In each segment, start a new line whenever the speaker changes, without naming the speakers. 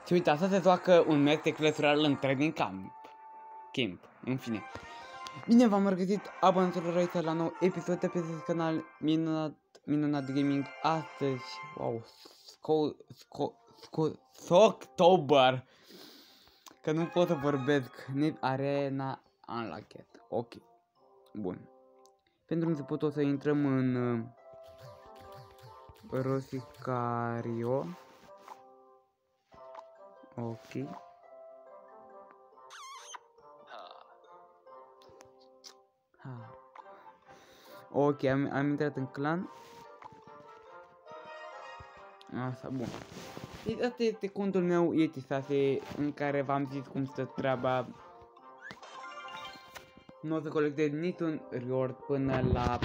Și uite, asta se joacă un meci de Clash Royale în Training Camp. În fine. Bine v-am regăsit, abonaților aici la nou episod de pe acest canal minunat gaming. Astăzi, wow, October, că nu pot să vorbesc, Arena Unlocked. Ok, bun. Pentru început o să intrăm în Rosicario. Ok. Ok, am intrat în clan. Asta, bun. Deci asta este contul meu ET6 în care v-am zis cum stă treaba. Nu o să colectez niciun reward până la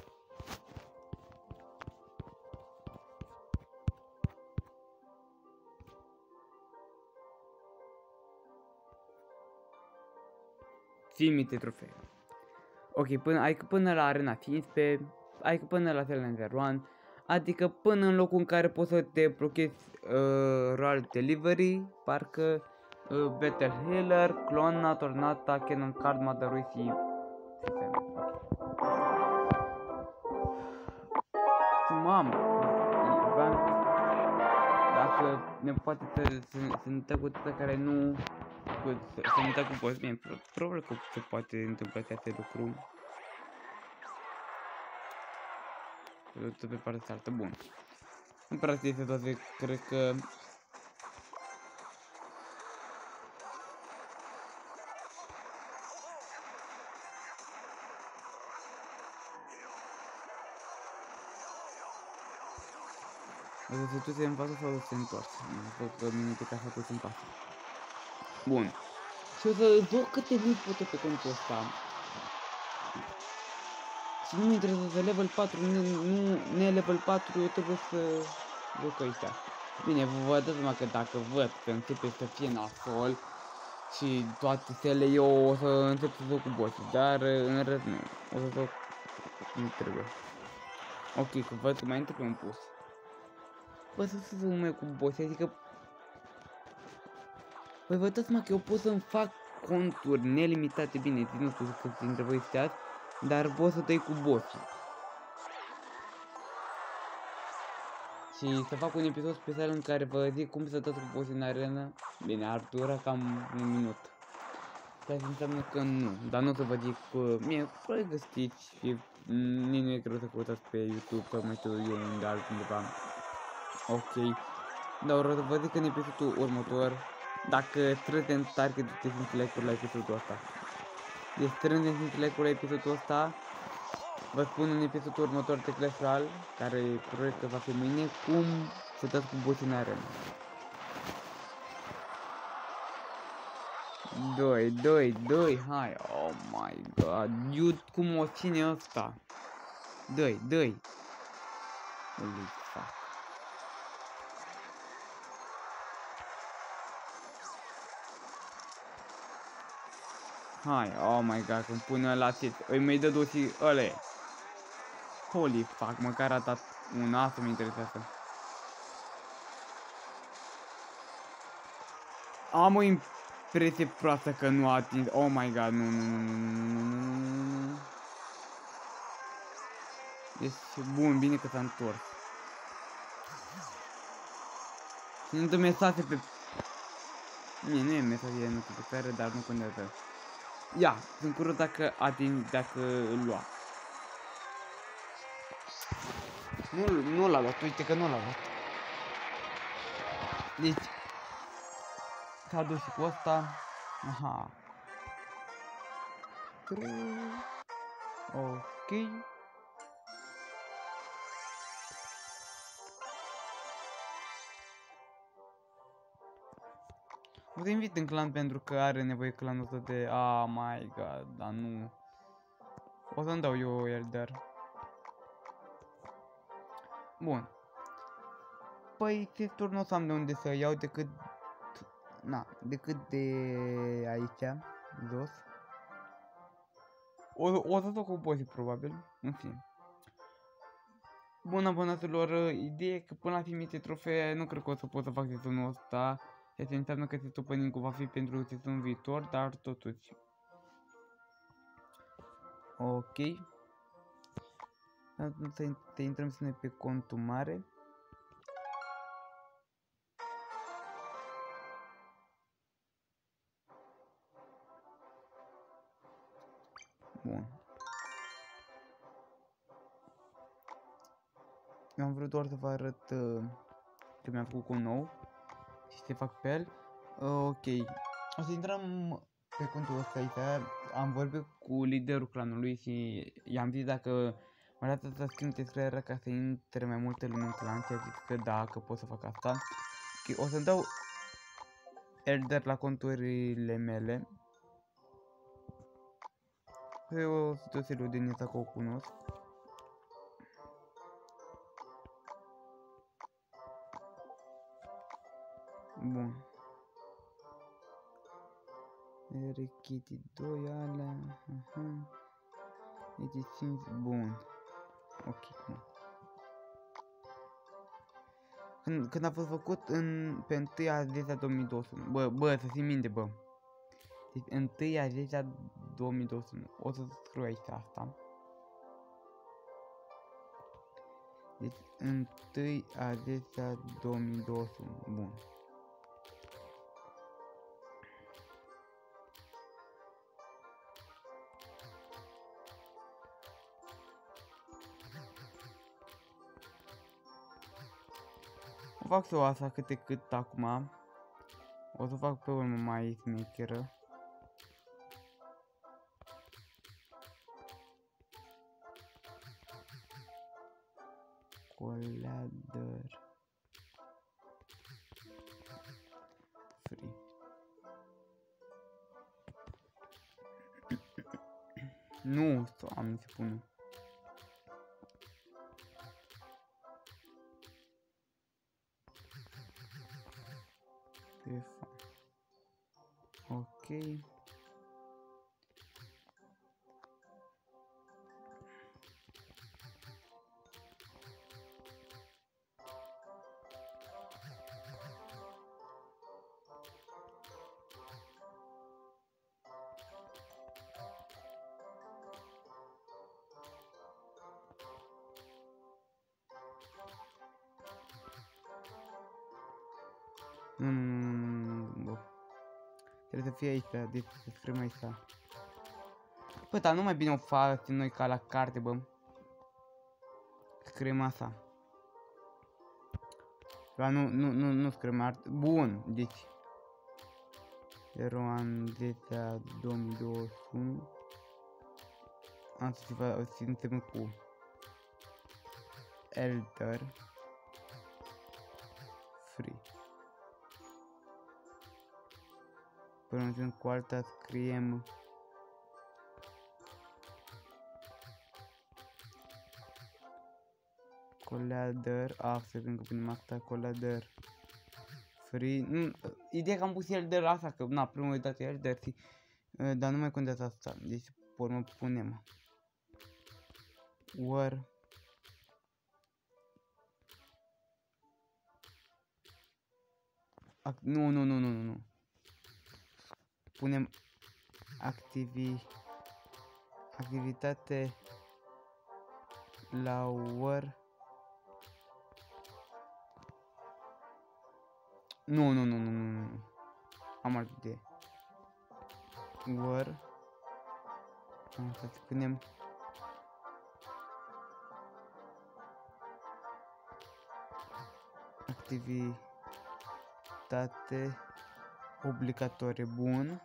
limite trofee. Ok, până la arena 15, adică până la Challenger 1, adică până în locul în care poți să te blochezi Royal Delivery, parcă Battle Healer, Clona, Tornata, Cannon Card, Mother și mamă, dacă ne poate să ne dă cu toate care nu să ne dă cu boss, bine, probabil că se poate întâmpla aceste lucruri. Tot pe partea altă, bun. În practic este toate, cred că o să se duce în față sau o să se întoarce. Văd că minute ca să pus în față. Bun. Și o să joc câte mii pot pe contul ăsta. Și nu mi interesează level 4, nu level 4, eu trebuie să joc aici. Bine, vă dați seama că dacă văd că începe să fie nasol și toate stele, eu o să încep să joc cu boss, dar în rest nu. O să joc cum trebuie. Ok, că văd că mai intră pe un pus. Bă, să joc mai cu boss, adică păi vă dați seama că eu pot să-mi fac conturi nelimitate, bine, nu știu cât dintre voi știați, dar pot să dai cu boss. Și să fac un episod special în care vă zic cum să dați cu boss în arena. Bine, ar dura cam un minut. Ceea ce înseamnă că nu, dar nu o să vă zic, mie, probabil că știți și nici nu e greu să căutați pe YouTube, că mai știu eu unde altundeva. Ok, dar o să vă zic în episodul următor, dacă strângem target de 5 like-uri la episodul ăsta. Deci strângem 5 like-uri la episodul ăsta, vă spun în episodul următor de Clash Royale, care probabil că va fi mâine, cum să dați cu boss în arena. 2, hai, oh my god, dude, cum o ține ăsta? 2, holy fuck. Hai, oh my god, când pune la tit, îi mai dă dosi ăle. Holy fuck, măcar a dat un as, mă interesează. Am o impresie proastă că nu a atins, oh my god, nu. Deci, bun, bine că s-a întors. Și nu dă mesaje pe... Mie nu e mesaje notificare, dar nu contează. Ia, sunt curios dacă îl lua. Nu l-a luat, uite că nu l-a luat. Deci, s-a dus și cu ăsta. Aha. Ok. O să invit în clan pentru că are nevoie clanul ăsta de... Oh my god, dar nu... O să-mi dau eu el, dar... Bun. Păi, testul nu o să am de unde să iau decât... decât de aici, jos. O să duc cu bossii, probabil, în fine. Bun, abonaților, ideea e că până la finite trofee nu cred că o să pot să fac sezonul ăsta. Ceea ce înseamnă că opening-ul va fi pentru sezonul viitor, dar totuși. Ok. Să intrăm să ne pe contul mare. Bun. Eu am vrut doar să vă arăt că mi-am făcut un nou și să fac pe el. Ok. O să intrăm pe contul ăsta aici. Am vorbit cu liderul clanului și i-am zis dacă mă arată să schimb descrierea ca să intre mai multe lume în clan și a zis că da, că pot să fac asta. Okay, o să-mi dau Elder la conturile mele. Eu o să se din asta că o cunosc. Bun. Rechiti 2 alea. Ediții. Bun. Ok. Când a fost făcut pe 1 a 10 2021. Bă, să ții minte, bă. Deci 1 a 10 2021. O să scriu aici asta. Deci 1 a 10 2021. Bun. O fac și eu asta câte cât acum. O să fac pe urmă mai smecheră. Collador. Free. Nu, am se pune. Ok. Nu. Trebuie să fie aici, deci să scriem aici. Bă, dar nu mai bine o facem noi ca la carte, bă. Scriem asta. Dar nu scriem art. Bun, deci 0 an 10 2021. Asta se înseamnă cu Elder Free. Până cu alta scriem Collador, să vedem că punem asta, Collador Free. Ideea că am pus Elder asta, că na, prima dată Elder, dar nu mai contează asta, deci pe urmă punem War nu. Punem activitate la War. Nu. Am altă idee. War. Să punem activitate obligatorie. Bun.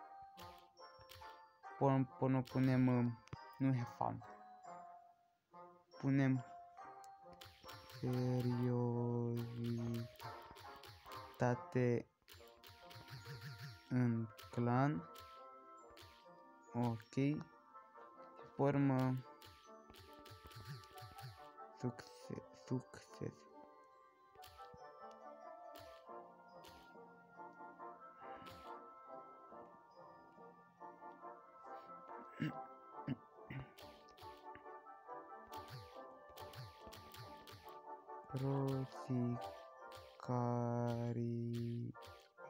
Până punem nu have fun. Punem seriozitate în clan. Ok. Și pe urmă succes.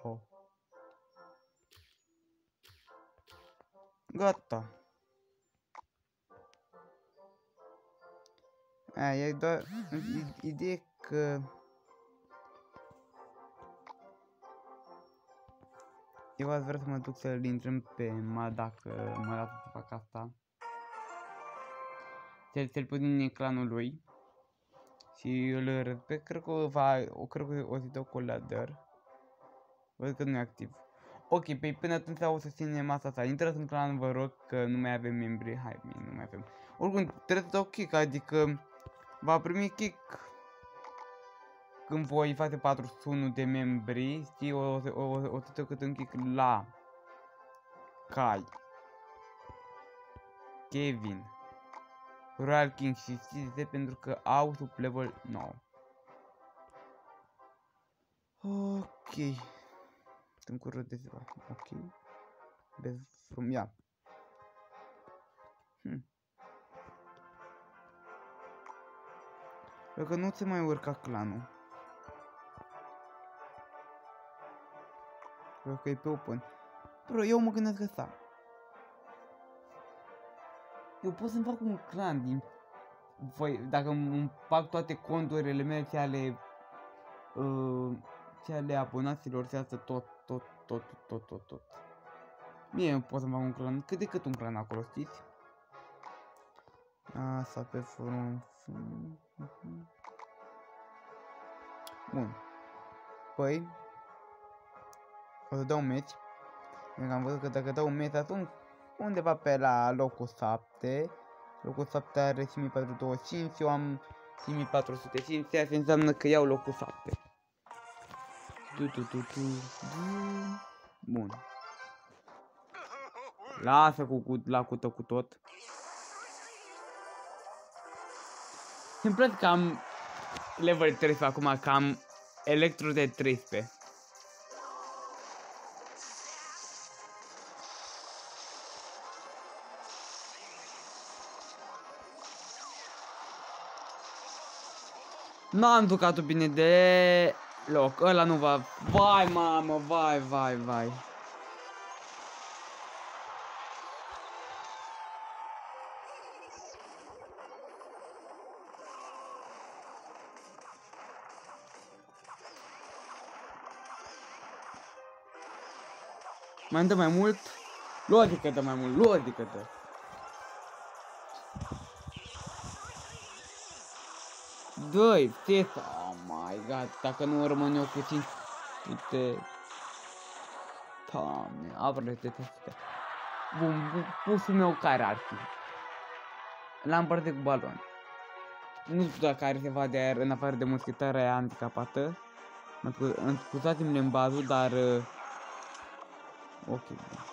Oh. Gata. Aia e doar ideea că eu aș vrea să mă duc să-l intrăm pe Ma dacă mă lasă să fac asta. Să-l pun din ecranul lui. Și îl respect, cred că o să dau cu ladder. Văd că nu e activ. Ok, pe până atunci o să ținem asta asta. Intrați în clan, vă rog, că nu mai avem membri. Hai, nu mai avem. Oricum, trebuie să dau kick, adică va primi kick când voi face 41 de membri. Știi, o să dau cât un kick la Kai, Kevin, Royal King și Cize pentru că au sub level 9. Ok. Sunt curios de ceva. Ok. Best from yeah. Dacă nu se mai urca clanul. Cred că e pe open. Bro, eu mă gândesc asta. Eu pot să-mi fac un clan din... Voi, dacă îmi fac toate conturile mele și ale... și ale abonaților și asta tot. Mie nu pot să-mi fac un clan. Cât de cât un clan acolo, știți? Asta pe forum. Bun. Păi... O să dau meci. Am văzut că dacă dau meci atunci undeva pe la locul 7. Locul 7 are 5425, eu am 5405, ceea ce înseamnă că iau locul 7. Bun. Lasă cu tot. Îmi place că am level 13 acum, că am electro de 13. N-am jucat-o bine de loc, ăla nu va... Vai, mamă, vai. Mai dă mai mult? Logică-te mai mult, logică-te. Doi, testa. Oh my god, dacă nu rămân eu cu 500. Doamne, apără de teste. Bun, pusul meu care ar fi? L-am împărțit cu balon. Nu știu dacă are ceva de aer în afară de muschetarea aia handicapată. Scuzați-mi limbajul, dar... ok.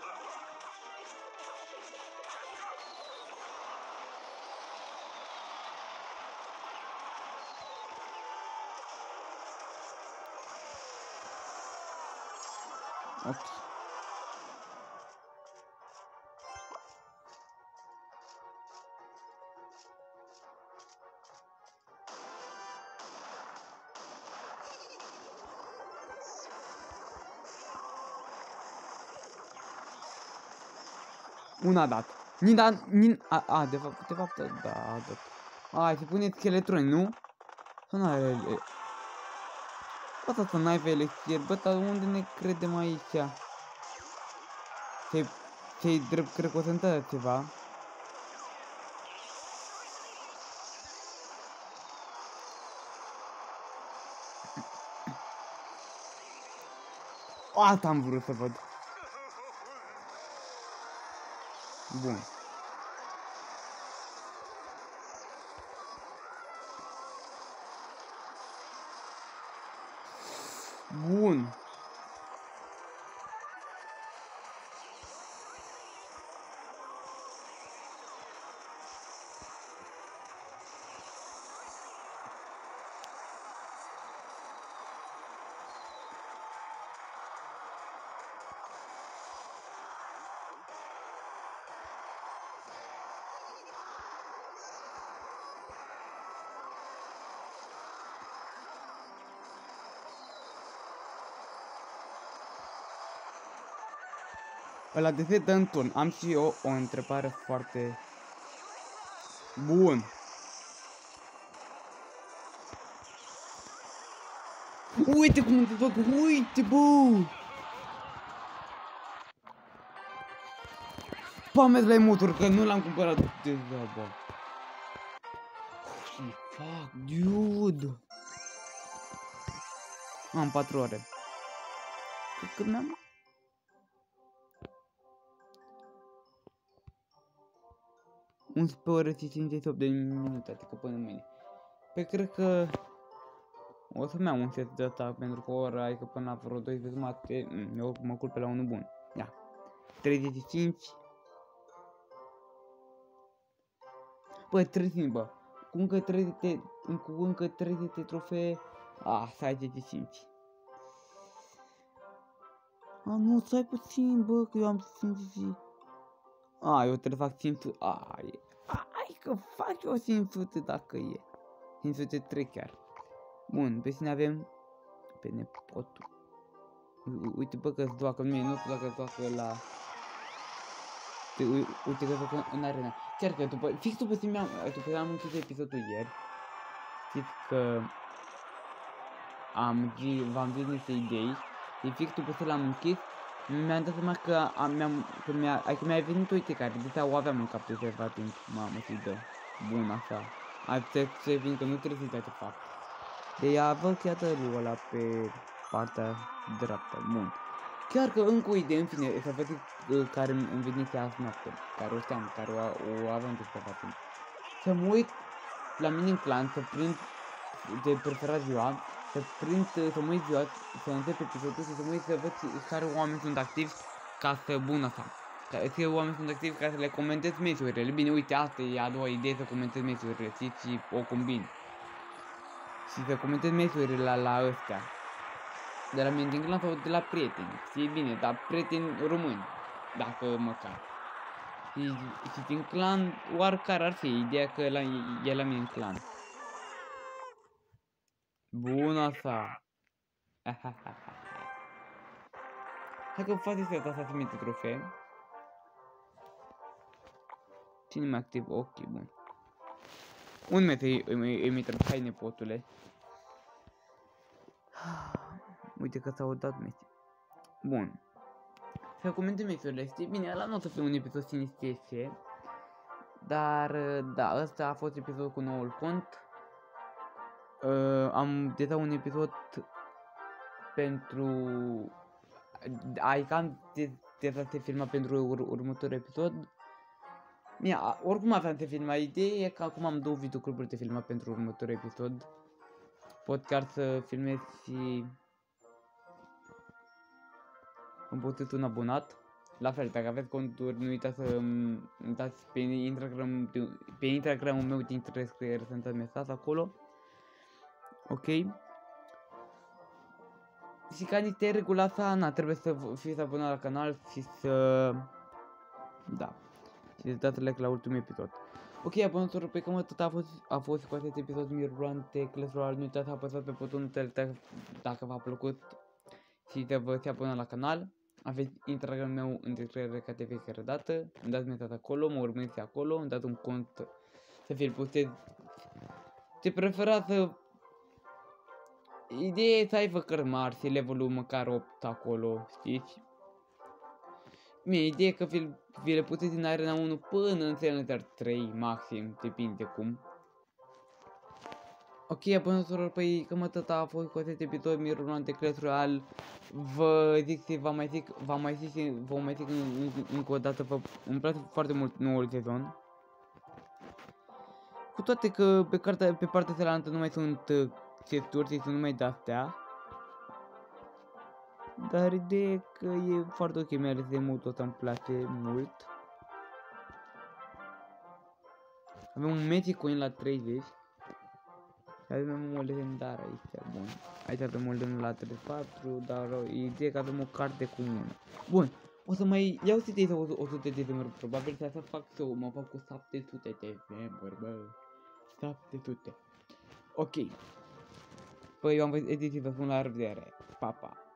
Ok. Una dat. De fapt, da, a dat. Hai, se pune scheletroni, nu? Să nu are... Asta să n-ai pe elixir, bă, dar unde ne credem aici? Ți-ai drept, cred că o să întâmplă ceva. Asta am vrut să văd. Bun. Bun. Ăla de se dă în turn. Am și eu o întrebare foarte... Bun. Uite cum te fac, uite, bă! Pamet la motor, că nu l-am cumpărat degeaba. Holy fuck, dude! Am 4 ore. Cât mi-am? ...11 ore și 58 de minute, adică până mâine. Pe cred că... o să-mi iau un set de ăsta, pentru că ora, adică până la vreo 12 jumate, eu mă culp pe la unul bun. Ia. 35. Bă, 35, bă. Cu încă 30 de... cu încă 30 de trofee... stai de 5. Nu, stai puțin, bă, că eu am 5. Eu trebuie să fac 500. Hai că fac eu 500 dacă e. 503 chiar. Bun, pe cine avem? Pe nepotul. Uite, bă, că-ți doacă, nu știu dacă-ți doacă la... Uite că doacă în arena. Chiar că fix după ce am închis episodul ieri, știți că v-am zis niște idei, și fix după ce l-am închis, mi-am dat seama că mi-a venit o idee care de o aveam în cap de ceva timp. Mamă, și dă. Bun, așa. Se vin că nu trebuie să-i dai de fapt. Deci văd chiar lui ăla pe partea dreaptă. Bun. Chiar că încă o idee, în fine, să văd care îmi venise azi noapte, care o știam, care o aveam de ceva timp. Să mă uit la mine în clan, să prind de preferat ziua, să mă uit ziua, să încep episodul și să mă uit să văd care oameni sunt activi ca să bun asta. Că oameni sunt activi ca să le comentez meciurile. Bine, uite, asta e a doua idee, să comentez meciurile, știți, și o combin. Și să comentez meciurile la ăstea. De la mine din clan sau de la prieteni, știi bine, dar prieteni români, dacă măcar. Și din clan, oricare ar fi, ideea că e la mine în clan. Bun asta. Hai că faceți asta să trimite trofee. Cine mai activ? Ok, bun. Un metru îmi trăi, hai nepotule. Uite că s-au dat mesi. Bun. Să comentăm mesiurile, știi? Bine, ăla nu o să fie un episod sinistresie. Dar, da, ăsta a fost episodul cu noul cont. Am deja un episod pentru... Adică deja se filma pentru următorul episod. Bine, oricum aveam de filma, ideea e că acum am 2 videoclipuri de filmat pentru următorul episod. Pot chiar să filmez și... îmi puteți un abonat. La fel, dacă aveți conturi, nu uitați să dați pe Instagramul meu din descriere să-mi dați mesaj acolo. Ok? Și ca niște reguli asta, trebuie să fiți abonat la canal și să... Da. Și să dați like la ultimul episod. Ok, abonați-vă pe cam atât a fost cu acest episod mirulante, Clash Royale. Nu uitați să apăsați pe butonul dacă v-a plăcut și să vă abonați la canal. Aveți Instagramul meu în descriere ca de fiecare dată. Îmi dați mesaj acolo, mă urmăriți acolo, îmi dați un cont să vi-l puteți. Ce preferați să... Ideea e să ai făcări mari, și levelul măcar 8 acolo, știți? Bine, ideea e că vi le puteți din arena 1 până în Challenger 3 maxim, depinde cum. Ok, abonaților, păi cam atât a fost cu acest episod mirulant de Clash Royale. Vă zic și vă mai zic încă o dată, îmi place foarte mult noul sezon. Cu toate că pe partea cealaltă nu mai sunt chesturi și sunt numai de-astea. Dar ideea e că e foarte ok, mai ales de modul ăsta îmi place mult. Avem un Magic Coin la 30. Și avem o legendară aici, bun. Aici avem o legendară la 34, dar ideea e că avem o carte comună. Bun, o să mai iau să-i sau 100 de memori, probabil să fac sau mă fac cu 700 de memori, bă. 700. Ok. Păi eu am văzut ediții, vă spun la revedere. Pa, pa.